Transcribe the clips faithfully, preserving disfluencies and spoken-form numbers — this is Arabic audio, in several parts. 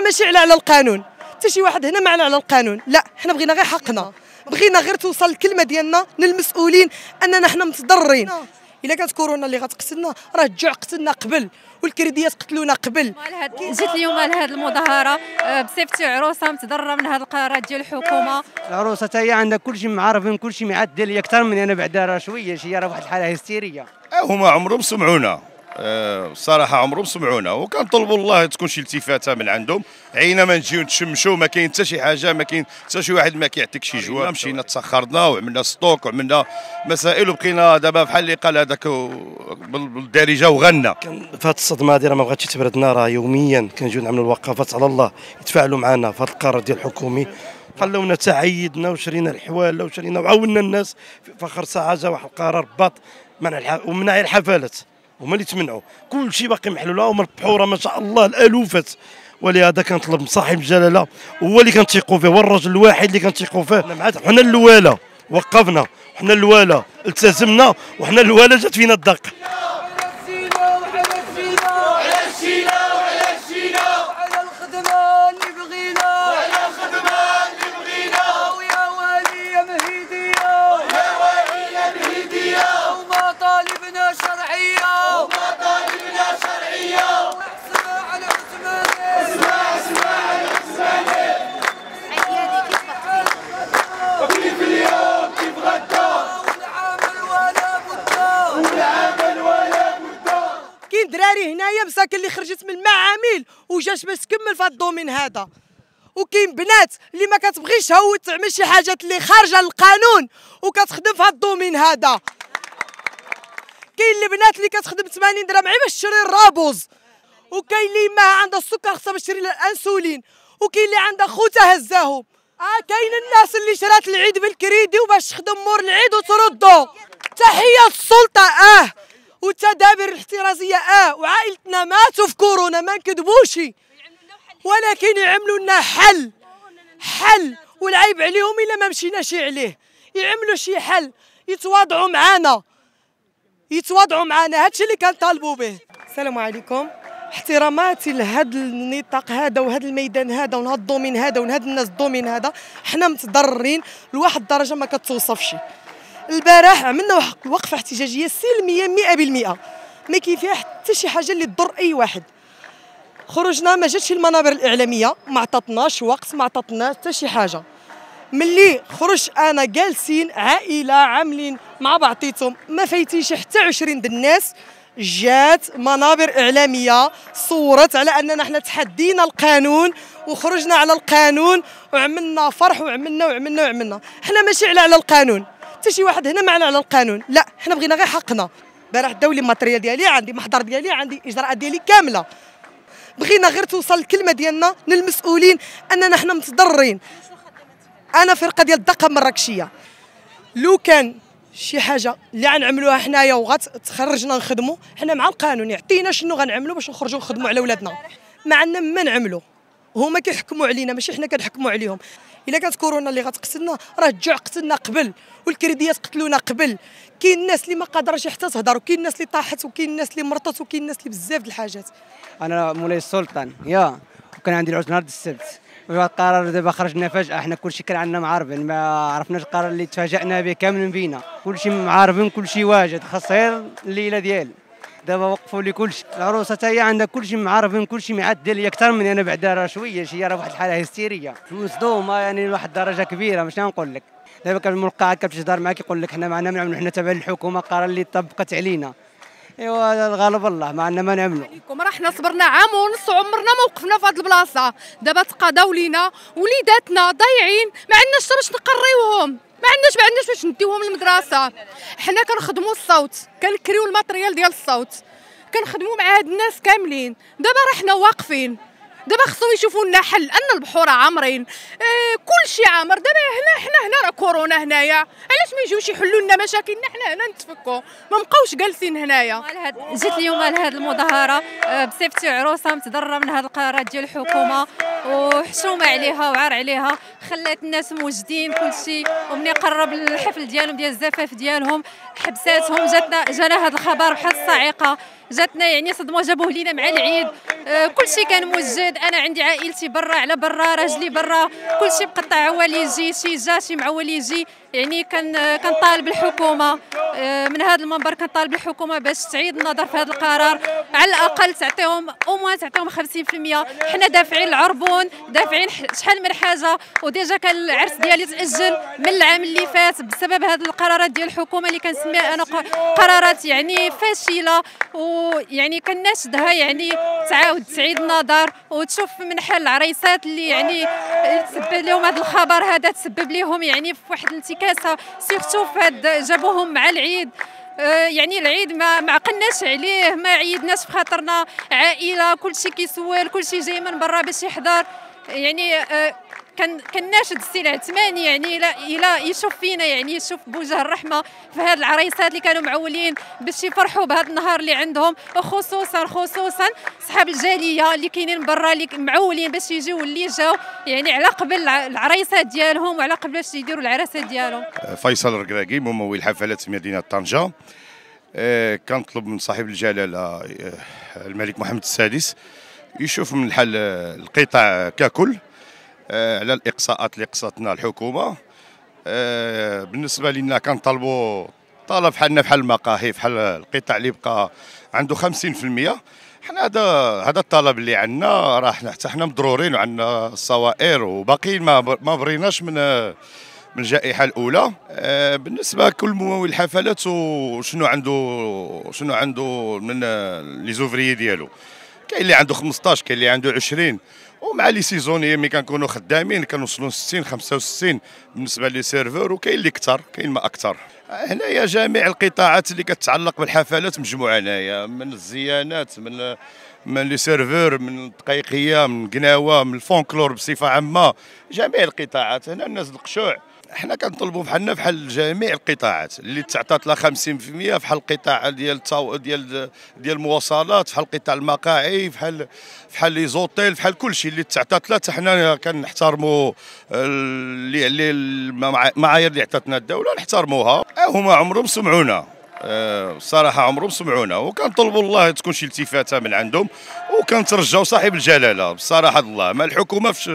حنا ماشي على على القانون، حتى شي واحد هنا ما على على القانون، لا حنا بغينا غير حقنا، بغينا غير توصل الكلمه ديالنا للمسؤولين اننا حنا متضررين. الا كانت كورونا اللي غتقتلنا راه الجوع قتلنا قبل والكرديات قتلونا قبل. جيت اليوم لهذه المظاهره بصفتي عروسه متضرره من هذا القرارات ديال الحكومه. العروسه حتى هي عندها كلشي معرفين كلشي معدل، هي اكثر مني انا بعدا راه شويه شي راه واحد الحاله هستيريه. هما عمرهم سمعونا الصراحه، عمرهم سمعونا وكنطلبوا الله تكون شي التفاته من عندهم، عينا نجيو نتشمشوا ما كاين حتى شي حاجه، ما كاين حتى شي واحد ما كيعطيك شي جواب. مشينا تسخرنا وعملنا ستوك وعملنا مسائل وبقينا دابا بحال اللي قال هذاك بالدارجه وغنى. في هذه الصدمه هذه راه ما بغاتش تبردنا، راه يوميا كنجيو نعملوا الوقفات على الله يتفاعلوا معنا في هذا القرار ديال الحكومي، خلونا تعيدنا وشرينا الحواله وشرينا وعاوننا الناس في اخر ساعه جا واحد القرار باط منع ومنع الحفلات، هما اللي تمنعوا كل شيء باقي محلول، هما ربحوا ما شاء الله الالوفات. ولهذا كنطلب من صاحب الجلاله هو اللي كنتيقوا فيه، هو الرجل الواحد اللي كنتيقوا فيه. حنا الاولى وقفنا، حنا الاولى التزمنا، وحنا الاولى جات فينا الدق. دراري هنايا مساكن اللي خرجت من المعامل وجات باش تكمل في هذا الدومين هذا، وكاين بنات اللي ما كتبغيش تهود تعمل شي حاجات اللي خارجه للقانون وكتخدم في هذا الدومين هذا. كاين البنات اللي كتخدم ثمانين درهم غير باش تشري الرابوز، وكاين اللي ما عندها السكر خصها باش تشري الانسولين، وكاين اللي عندها خوتها هزاهم. اه كاين الناس اللي شرات العيد بالكريدي وباش تخدم مور العيد وتردو. تحيه السلطه اه والتدابير الاحترازيه اه، وعائلتنا ماتوا في كورونا ما نكذبوش، ولكن يعملوا لنا حل حل والعيب عليهم الا ما مشيناش عليه. يعملوا شي حل، يتواضعوا معنا يتواضعوا معنا، هادشي اللي كنطالبوا به. السلام عليكم، احتراماتي لهذا النطاق هذا وهذا الميدان هذا وهذا الدومين هذا وهذا الناس الدومين هذا، حنا متضررين لواحد الدرجه ما كتوصفش. البارح عملنا واحد الوقفه احتجاجيه سلميه مئة بالمئة، ما كاين فيها حتى شي حاجه اللي تضر اي واحد. خرجنا ما جاتش المنابر الاعلاميه، ما عطاتناش وقت، ما عطاتناش حتى شي حاجه. ملي خرج انا جالسين عائله عاملين مع بعضيتهم ما فايتينش حتى عشرين د الناس، جات منابر اعلاميه صورت على اننا حنا تحدينا القانون وخرجنا على القانون وعملنا فرح وعملنا وعملنا وعملنا. حنا ماشي على على القانون، حتى شي واحد هنا ما على على القانون، لا حنا بغينا غير حقنا. البارح داو لي الماتريال ديالي عندي، محضر ديالي عندي، اجراءات ديالي كامله. بغينا غير توصل الكلمه ديالنا للمسؤولين اننا حنا متضررين. انا فرقه ديال الدقه المراكشيه، لو كان شي حاجه اللي غنعملوها حنايا وغتخرجنا نخدموا، حنا مع القانون يعطينا شنو غنعملوا باش نخرجوا نخدموا على ولادنا، ما عندنا ما نعملوا. هما كيحكموا علينا ماشي حنا كنحكموا عليهم. الا كانت كورونا اللي غتقتلنا راه الجوع قتلنا قبل والكرديات قتلونا قبل. كاين الناس اللي ما قادراش حتى تهضر، وكاين الناس اللي طاحت، وكاين الناس اللي مرضت، وكاين الناس اللي بزاف د الحاجات. انا مولاي السلطان يا وكان عندي العرس نهار السبت، وهذا القرار دابا خرجنا فجاه، حنا كلشي كان عندنا معارفين، ما عرفناش القرار اللي تفاجئنا به كاملين بينا، كلشي معارفين كلشي واجد، خاص غير الليله ديالي. دابا وقفوا لي كلشي، العروسه حتى هي عندها كلشي معرفين كلشي معدل، هي اكثر مني انا بعدا راه شويه شي راه واحد الحاله هستيريه مصدومه يعني لواحد الدرجه كبيره. مش نقول لك دابا كان الملقى كتمشي تهضر معاك يقول لك حنا ما عندنا ما نعملوا، حنا تابع الحكومه القرار اللي طبقت علينا. ايوا الغالب الله ما عندنا ما نعملوا. راه حنا صبرنا عام ونص وعمرنا ما وقفنا في هذه البلاصه، دابا تقاضاو لينا وليداتنا ضايعين، ما عندناش باش نقريوهم، ما عندناش ما عندناش باش نديوهم للمدرسه. حنا كنخدموا الصوت، كنكريو الماتريال ديال الصوت، كنخدموا مع هاد الناس كاملين. دابا راه حنا واقفين، دابا خصهم يشوفوا لنا حل، ان البحور عامرين، اه كلشي عامر. دابا هنا حنا هنا راه كورونا هنايا، علاش ما يجيوش يحلوا لنا مشاكلنا حنا هنا نتفكوا، ما نبقاوش جالسين هنايا. جيت اليوم لهذه المظاهره بصفتي عروسه متضرره من هذه القرارات ديال الحكومه وحشومه عليها وعار عليها، خلات الناس موجدين كلشي، ومني قرب الحفل ديالهم ديال الزفاف ديالهم حبساتهم. جاتنا جانا هذا الخبر بحال الصاعقه، جاتنا يعني صدمه، جابوه لينا مع العيد. آه كلشي كان موجد، انا عندي عائلتي برا على برا، راجلي برا، كلشي بقطع عوال يجي، شي جا شي معول يجي. يعني كان كنطالب الحكومه آه من هذا المنبر، كنطالب الحكومه باش تعيد النظر في هذا القرار، على الاقل تعطيهم او موان تعطيهم خمسين بالمئة. حنا دافعين العربون، دافعين شحال من حاجه، وديجا كان العرس ديالي تاجل من العام اللي فات بسبب هذه القرارات ديال الحكومه اللي كنسميها انا قرارات يعني فاشله. ويعني كناشدها يعني تعاود تعيد النظر وتشوف من حال العريسات اللي يعني تسبب لهم هذا الخبر هذا، تسبب لهم يعني في واحد الانتكاسه، سيرتو فهاد جابوهم مع العيد. آه يعني العيد ما ما عقلناش عليه، ما عيدناش في خاطرنا عائله، كلشي كيسول، كلشي جاي من برا باش يحضر. يعني آه كان كناشد السي العثماني يعني الى الى يشوف فينا، يعني يشوف بوجه الرحمه في هاد العريسات اللي كانوا معولين باش يفرحوا بهذا النهار اللي عندهم، وخصوصا خصوصا صحاب الجاليه اللي كاينين برا اللي معولين باش يجيو واللي جاو، يعني على قبل العريسات ديالهم وعلى قبل باش يديروا العراسات ديالهم. فيصل الركراكي ممول حفلات مدينه طنجه. كنطلب من صاحب الجلاله الملك محمد السادس يشوف من حل القطاع ككل على الاقصاءات اللي قصتنا الحكومه. بالنسبه لنا كنطالبوا طلب بحالنا بحال المقاهي، بحال القطاع اللي بقى عنده خمسين بالمئة. حنا هذا هذا الطلب اللي عندنا، راه حتى حنا مضرورين وعندنا الصوائر وباقيين ما ما بريناش من من الجائحه الاولى. بالنسبه لكل ممول الحفلات وشنو عنده شنو عنده من لي زوفريي ديالو، كاين اللي عنده خمسطاش، كاين اللي عنده عشرين، ومع لي سيزوني ملي كنكونوا خدامين كنوصلوا ستين خمسة وستين بالنسبه لي سيرفور، وكاين اللي كثر كاين ما اكثر. هنايا جميع القطاعات اللي كتعلق بالحفلات مجموعه هنايا، من الزيانات، من من لي سيرفور، من الدقيقيه، من قناوه، من الفونكلور بصفه عامه، جميع القطاعات. هنا الناس القشوع حنا كنطلبوا بحالنا بحال جميع القطاعات اللي تعطات لها خمسين بالمئة، بحال القطاع ديال التو... ديال ديال المواصلات، بحال قطاع المقاهي، بحال بحال لي زوطيل، بحال كلشي اللي تعطات لها. حتى حنا كنحترموا اللي اللي المعايير اللي عطاتنا الدوله نحترموها. هما عمرهم سمعونا الصراحه، عمرهم سمعونا، وكنطلبوا الله تكون شي التفاته من عندهم، وكنترجاو صاحب الجلاله بصراحه الله. ما الحكومه فش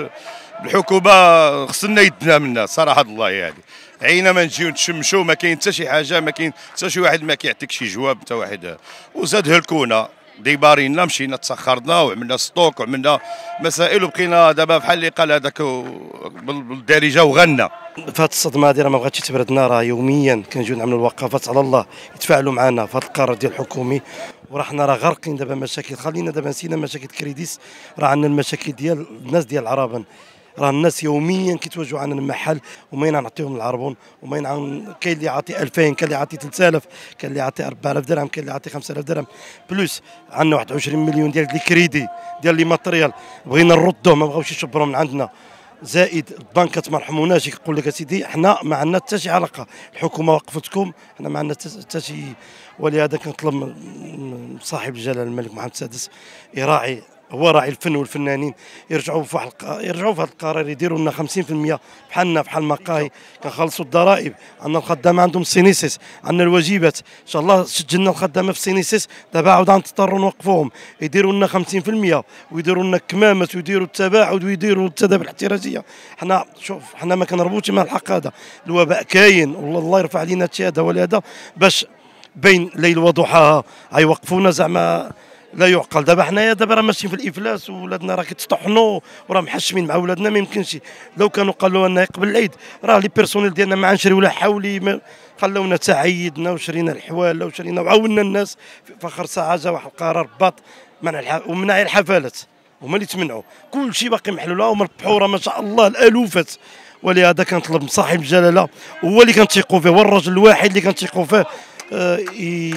الحكومه خصنا يدنا منها صراحه الله. هذه عينا ما نجيو نتشمشوا، ما كاين حتى شي حاجه، ما كاين حتى شي واحد ما كيعطيك شي جواب حتى واحد. وزاد هلكونا ديبارينا، مشينا تسخرنا وعملنا ستوك وعملنا مسائل، وبقينا دابا بحال اللي قال هذاك بالدارجه وغنى. في هذه الصدمه هذه راه ما بغاتش تبردنا، راه يوميا كنجيو نعملوا الوقفات على الله يتفاعلوا معنا في هذا القرار ديال الحكومي، وراه حنا راه غارقين دابا مشاكل. خلينا دابا نسينا مشاكل كريديس، راه عندنا المشاكل ديال الناس ديال العربان. راه الناس يوميا كيتواجهوا عندنا المحل، ومين نعطيهم العربون، ومين كاين اللي يعطي ألفين، كاين اللي يعطي ثلاثة آلاف، كاين اللي يعطي أربعة آلاف درهم، كاين اللي يعطي خمسة آلاف درهم بلوس. عندنا واحد وعشرين مليون ديال لي كريدي ديال لي ماتريال بغينا نردوه، ما بغاوش يشبروا من عندنا. زائد البنكات ما رحموناش، يقول لك اسيدي حنا ما عندنا حتى شي علاقه، الحكومه وقفتكم، حنا ما عندنا حتى شي. ولهذا كنطلب من صاحب الجلاله الملك محمد السادس يراعي، هو راعي الفن والفنانين، يرجعوا في واحد يرجعوا في هذا القرار، يديروا لنا خمسين بالمئة بحالنا بحال المقاهي، كنخلصوا الضرائب. عندنا الخدامه عندهم سينيسيس، عندنا الواجبات ان شاء الله سجلنا الخدامه في سينيسيس، دابا عاود غنضطروا نوقفوهم، يديروا لنا خمسين بالمئة ويديروا لنا كمامات ويديروا التباعد ويديروا التدابير الاحترازيه. حنا شوف حنا ما كنربطوش مع الحق، هذا الوباء كاين والله الله يرفع علينا هادشي هذا. ولهذا باش بين ليل وضحاها غيوقفونا زعما لا يعقل. دابا حنايا دابا راه ماشيين في الافلاس، وولادنا راه كيتطحنوا وراه محشمين مع ولادنا. ما يمكنش لو كانوا قالوا لنا قبل العيد راه لي بيرسونيل ديالنا ما غنشريو لا حولي، خلونا حتى عيدنا وشرينا الحواله وشرينا وعاوننا الناس. في اخر ساعه جا واحد القرار باط منع الح... ومنع الحفلات، هما اللي تمنعوا كل شيء باقي محلول، هما البحوره ما شاء الله الالوفات. ولهذا كنطلب من صاحب الجلاله، هو اللي كنتيقوا فيه، هو الرجل الواحد اللي كنتيقوا فيه، آه ي...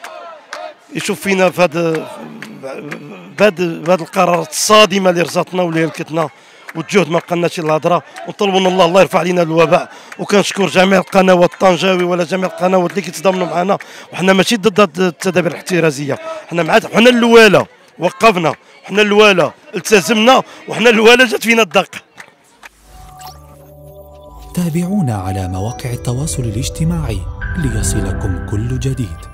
يشوف فينا في هذا بهذا القرارات الصادمه اللي رزاتنا واللي هلكتنا، والجهد ما بقالناش الا هضره. ونطلبوا من الله الله يرفع علينا الوباء. وكنشكر جميع القنوات الطنجاوي ولا جميع القنوات اللي كيتضامنوا معنا، وحنا ماشي ضد التدابير الاحترازيه، حنا مع حنا الاولى وقفنا، حنا الاولى التزمنا، وحنا الاولى جات فينا الدق. تابعونا على مواقع التواصل الاجتماعي ليصلكم كل جديد.